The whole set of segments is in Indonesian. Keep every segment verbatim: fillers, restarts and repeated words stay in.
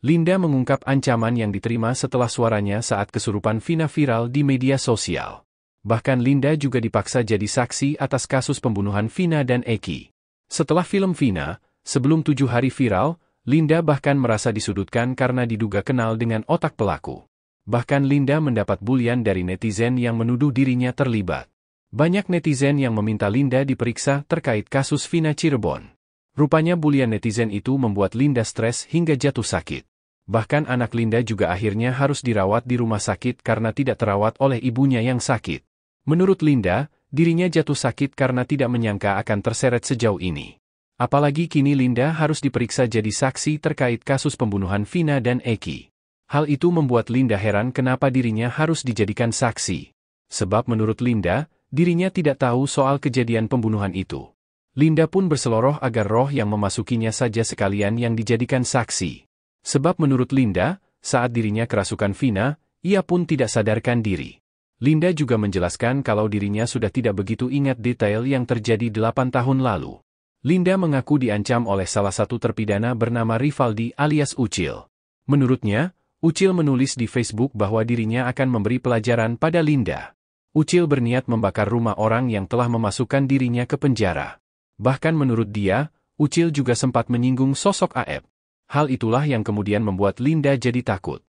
Linda mengungkap ancaman yang diterima setelah suaranya saat kesurupan Vina viral di media sosial. Bahkan Linda juga dipaksa jadi saksi atas kasus pembunuhan Vina dan Eki. Setelah film Vina, sebelum tujuh hari viral, Linda bahkan merasa disudutkan karena diduga kenal dengan otak pelaku. Bahkan Linda mendapat bulian dari netizen yang menuduh dirinya terlibat. Banyak netizen yang meminta Linda diperiksa terkait kasus Vina Cirebon. Rupanya bulian netizen itu membuat Linda stres hingga jatuh sakit. Bahkan anak Linda juga akhirnya harus dirawat di rumah sakit karena tidak terawat oleh ibunya yang sakit. Menurut Linda, dirinya jatuh sakit karena tidak menyangka akan terseret sejauh ini. Apalagi kini Linda harus diperiksa jadi saksi terkait kasus pembunuhan Vina dan Eki. Hal itu membuat Linda heran kenapa dirinya harus dijadikan saksi. Sebab menurut Linda, dirinya tidak tahu soal kejadian pembunuhan itu. Linda pun berseloroh agar roh yang memasukinya saja sekalian yang dijadikan saksi. Sebab menurut Linda, saat dirinya kerasukan Vina, ia pun tidak sadarkan diri. Linda juga menjelaskan kalau dirinya sudah tidak begitu ingat detail yang terjadi delapan tahun lalu. Linda mengaku diancam oleh salah satu terpidana bernama Rivaldi alias Ucil. Menurutnya, Ucil menulis di Facebook bahwa dirinya akan memberi pelajaran pada Linda. Ucil berniat membakar rumah orang yang telah memasukkan dirinya ke penjara. Bahkan menurut dia, Ucil juga sempat menyinggung sosok Aep. Hal itulah yang kemudian membuat Linda jadi takut.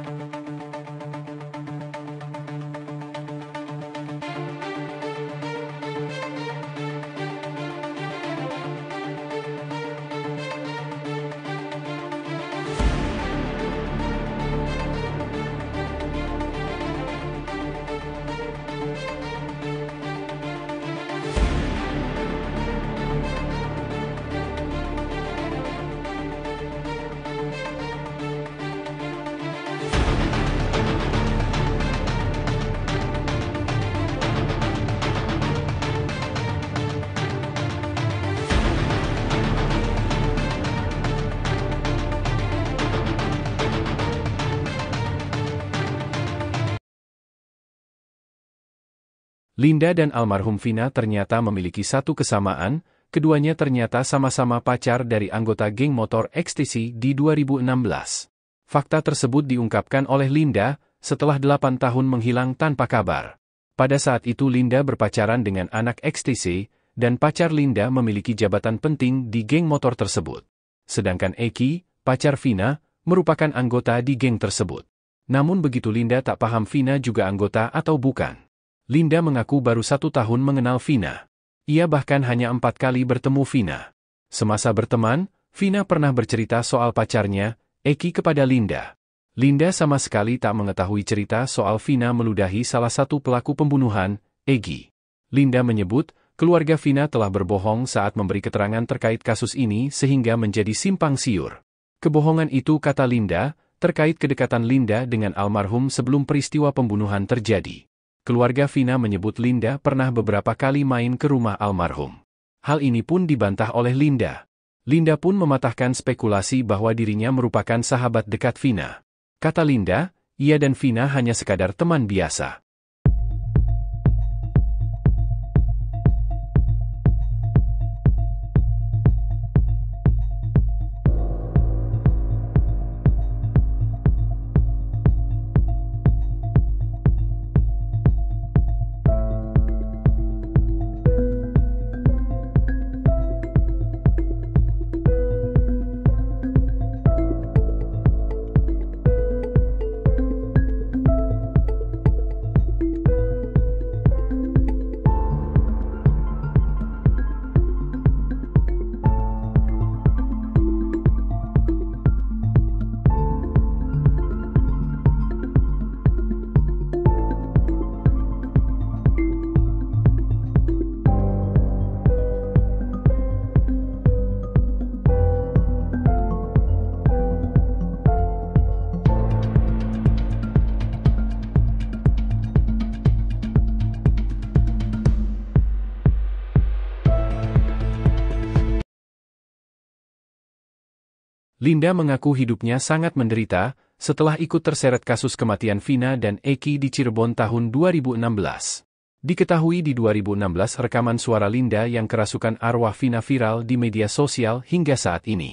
Linda dan almarhum Vina ternyata memiliki satu kesamaan, keduanya ternyata sama-sama pacar dari anggota geng motor Ekstasi di dua ribu enam belas. Fakta tersebut diungkapkan oleh Linda, setelah delapan tahun menghilang tanpa kabar. Pada saat itu Linda berpacaran dengan anak Ekstasi, dan pacar Linda memiliki jabatan penting di geng motor tersebut. Sedangkan Eki, pacar Vina, merupakan anggota di geng tersebut. Namun begitu Linda tak paham Vina juga anggota atau bukan. Linda mengaku baru satu tahun mengenal Vina. Ia bahkan hanya empat kali bertemu Vina. Semasa berteman, Vina pernah bercerita soal pacarnya, Eki kepada Linda. Linda sama sekali tak mengetahui cerita soal Vina meludahi salah satu pelaku pembunuhan, Egi. Linda menyebut, keluarga Vina telah berbohong saat memberi keterangan terkait kasus ini sehingga menjadi simpang siur. Kebohongan itu, kata Linda, terkait kedekatan Linda dengan almarhum sebelum peristiwa pembunuhan terjadi. Keluarga Vina menyebut Linda pernah beberapa kali main ke rumah almarhum. Hal ini pun dibantah oleh Linda. Linda pun mematahkan spekulasi bahwa dirinya merupakan sahabat dekat Vina. Kata Linda, ia dan Vina hanya sekadar teman biasa. Linda mengaku hidupnya sangat menderita setelah ikut terseret kasus kematian Vina dan Eki di Cirebon tahun dua ribu enam belas. Diketahui di dua ribu enam belas rekaman suara Linda yang kerasukan arwah Vina viral di media sosial hingga saat ini.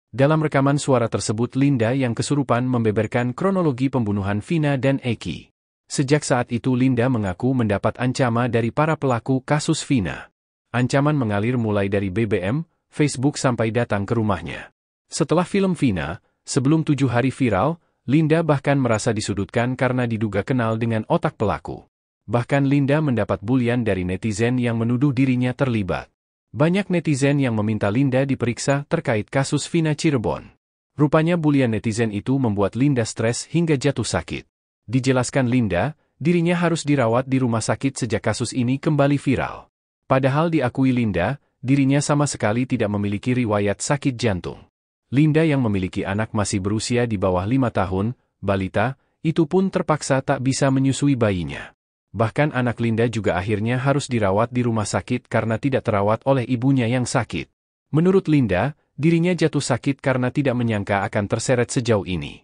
Dalam rekaman suara tersebut Linda yang kesurupan membeberkan kronologi pembunuhan Vina dan Eki. Sejak saat itu Linda mengaku mendapat ancaman dari para pelaku kasus Vina. Ancaman mengalir mulai dari B B M, Facebook sampai datang ke rumahnya. Setelah film Vina, sebelum tujuh hari viral, Linda bahkan merasa disudutkan karena diduga kenal dengan otak pelaku. Bahkan Linda mendapat bulian dari netizen yang menuduh dirinya terlibat. Banyak netizen yang meminta Linda diperiksa terkait kasus Vina Cirebon. Rupanya bulian netizen itu membuat Linda stres hingga jatuh sakit. Dijelaskan Linda, dirinya harus dirawat di rumah sakit sejak kasus ini kembali viral. Padahal diakui Linda, dirinya sama sekali tidak memiliki riwayat sakit jantung. Linda yang memiliki anak masih berusia di bawah lima tahun, balita, itu pun terpaksa tak bisa menyusui bayinya. Bahkan anak Linda juga akhirnya harus dirawat di rumah sakit karena tidak terawat oleh ibunya yang sakit. Menurut Linda, dirinya jatuh sakit karena tidak menyangka akan terseret sejauh ini.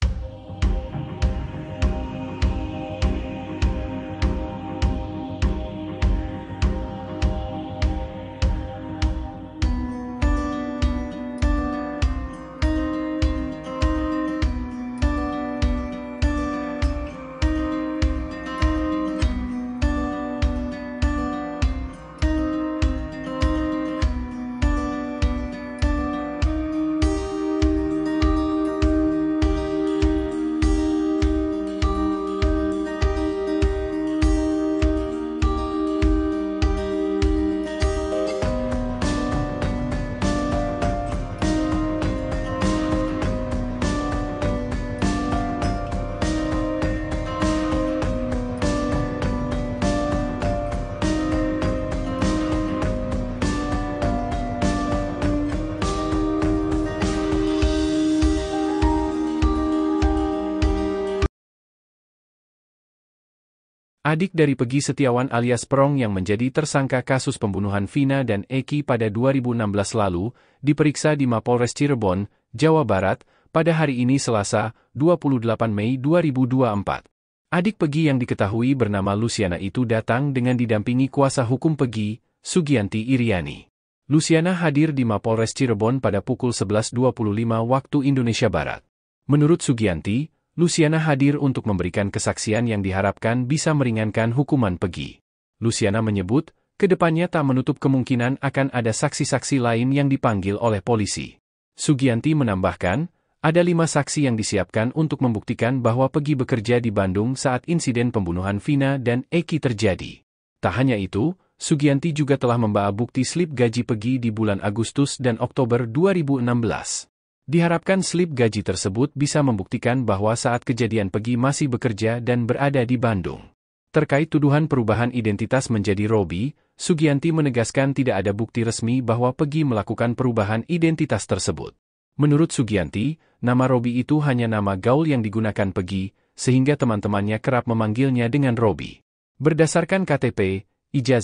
Adik dari Peggy Setiawan alias Perong yang menjadi tersangka kasus pembunuhan Vina dan Eki pada dua ribu enam belas lalu, diperiksa di Mapolres Cirebon, Jawa Barat, pada hari ini Selasa, dua puluh delapan Mei dua ribu dua puluh empat. Adik Peggy yang diketahui bernama Luciana itu datang dengan didampingi kuasa hukum Peggy, Sugianti Iriani. Luciana hadir di Mapolres Cirebon pada pukul sebelas dua puluh lima waktu Indonesia Barat. Menurut Sugianti, Luciana hadir untuk memberikan kesaksian yang diharapkan bisa meringankan hukuman Peggy. Luciana menyebut, kedepannya tak menutup kemungkinan akan ada saksi-saksi lain yang dipanggil oleh polisi. Sugianti menambahkan, ada lima saksi yang disiapkan untuk membuktikan bahwa Peggy bekerja di Bandung saat insiden pembunuhan Vina dan Eki terjadi. Tak hanya itu, Sugianti juga telah membawa bukti slip gaji Peggy di bulan Agustus dan Oktober dua ribu enam belas. Diharapkan slip gaji tersebut bisa membuktikan bahwa saat kejadian Peggy masih bekerja dan berada di Bandung. Terkait tuduhan perubahan identitas menjadi Robi, Sugianti menegaskan tidak ada bukti resmi bahwa Peggy melakukan perubahan identitas tersebut. Menurut Sugianti, nama Robi itu hanya nama gaul yang digunakan Peggy, sehingga teman-temannya kerap memanggilnya dengan Robi. Berdasarkan K T P, ijazah